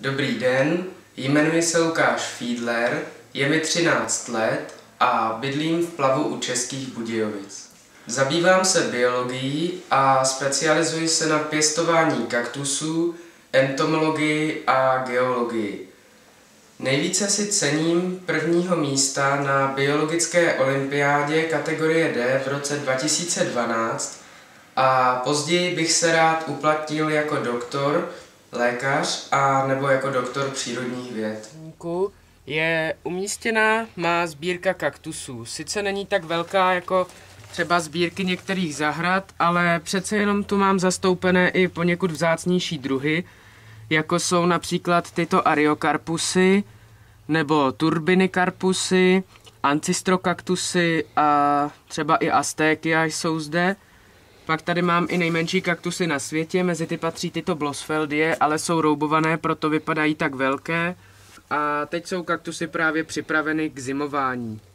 Dobrý den, jmenuji se Lukáš Fiedler, je mi 13 let a bydlím v Plavu u Českých Budějovic. Zabývám se biologií a specializuji se na pěstování kaktusů, entomologii a geologii. Nejvíce si cením prvního místa na biologické olympiádě kategorie D v roce 2012 a později bych se rád uplatnil jako doktor, lékař a nebo jako doktor přírodních věd. Je umístěná má sbírka kaktusů. Sice není tak velká jako třeba sbírky některých zahrad, ale přece jenom tu mám zastoupené i poněkud vzácnější druhy, jako jsou například tyto ariokarpusy, nebo turbinikarpusy, ancistrokaktusy a třeba i astékia jsou zde. Pak tady mám i nejmenší kaktusy na světě, mezi ty patří tyto blossfeldie, ale jsou roubované, proto vypadají tak velké. A teď jsou kaktusy právě připraveny k zimování.